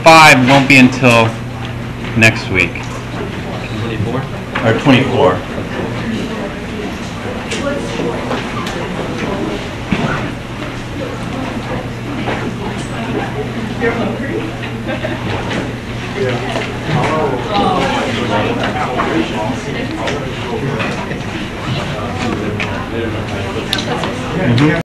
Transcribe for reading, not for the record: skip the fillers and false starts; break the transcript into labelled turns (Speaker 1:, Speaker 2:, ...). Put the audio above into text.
Speaker 1: 5 won't be until next week.
Speaker 2: 24?
Speaker 1: Or 24.
Speaker 3: You're hungry? Yeah.